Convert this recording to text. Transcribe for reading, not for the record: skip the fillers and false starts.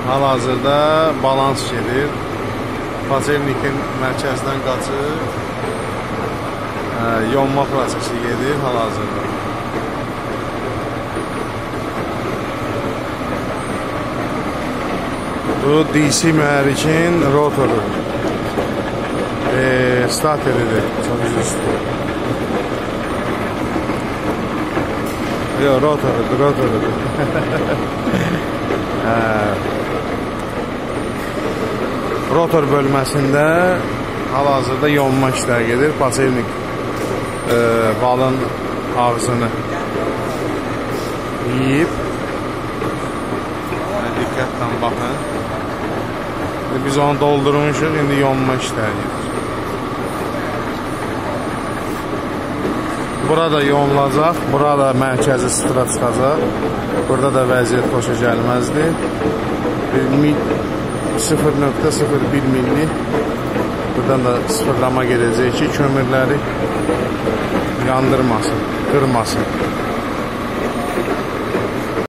hal-hazırda balans gedir. Paçevnikin mərkəzdən qaçır. Yonma prosesi gedir hal-hazırda. Bu DC mühərrikin rotoru. Stateridir. Çok üstü. Yok, rotorudur. Rotor bölməsində hal-hazırda yonma işləri gedir. Paçevnik balın ağzını yiyib. Diqqətlə baxın. Biz onu doldurmuşuq, indi yonma işləri gedir. Burada yonulacaq, burada mərkəzi sıtıra çıxacaq. Burada da vəziyyət xoşa gəlməzdir. 0.01 millik buradan da sıfırlama gedəcək ki, kömürləri yandırmasın, qırmasın.